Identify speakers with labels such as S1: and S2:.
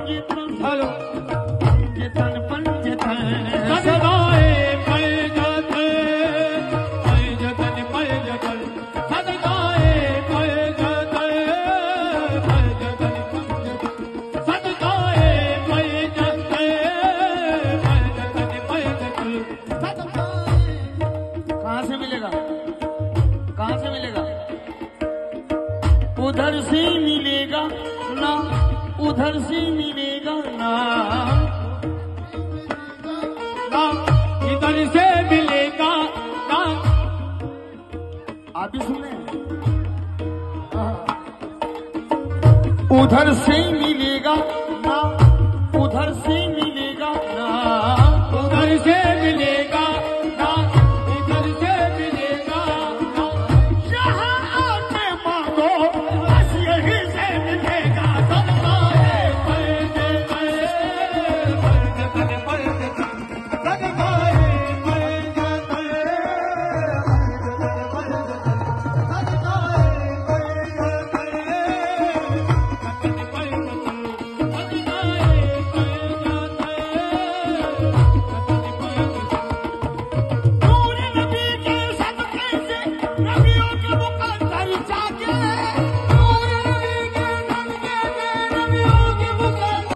S1: Panjtan
S2: hello
S1: Panjtan Panjtan
S2: सदाए पंजतन पंजतन पंजतन सदाए पंजतन पंजतन सदाए पंजतन पंजतन पंजतन।
S1: कहाँ से मिलेगा, कहाँ से मिलेगा? उधर से मिलेगा ना, उधर से मिलेगा ना,
S2: ना इधर से मिलेगा ना।
S1: आप भी सुन रहे हैं? उधर से मिलेगा